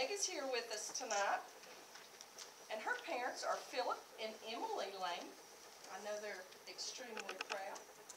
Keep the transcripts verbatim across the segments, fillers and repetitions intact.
Meg is here with us tonight, and her parents are Philip and Emily Lane. I know they're extremely proud.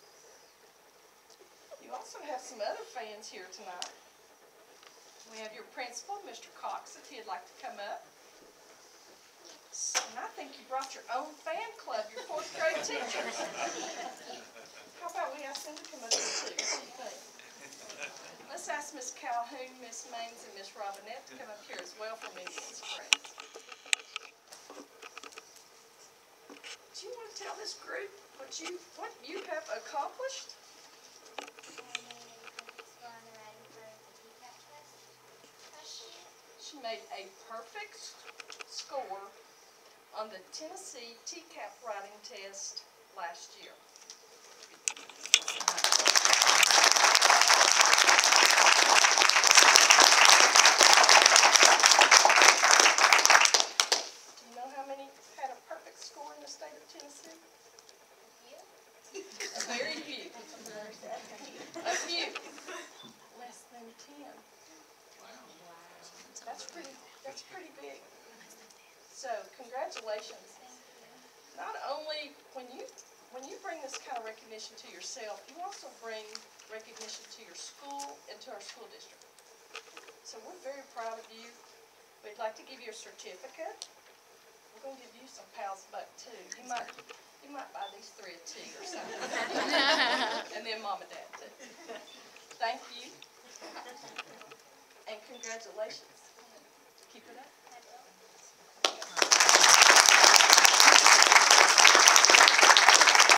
You also have some other fans here tonight. We have your principal, Mister Cox, if he'd like to come up. And I think you brought your own fan club, your fourth grade teachers. How about we ask them to come up here too? What do you think? Let's ask Miss Calhoun, Miss Maines, and Miss Robinette to come up here as well for Indians Friends. Do you want to tell this group what you what you have accomplished? She made a perfect score on the Tennessee T CAP writing test last year. Do you know how many had a perfect score in the state of Tennessee? A few. A very few. A few. Less than ten. That's pretty, that's pretty big. So, congratulations. Not only when you, when you bring this kind of recognition to yourself, you also bring recognition to your school and to our school district. So we're very proud of you. We'd like to give you a certificate. We're going to give you some Pal's Buck too. You might, you might buy these three a tea or something. And then Mom and Dad too. Thank you. And congratulations. Keep it up.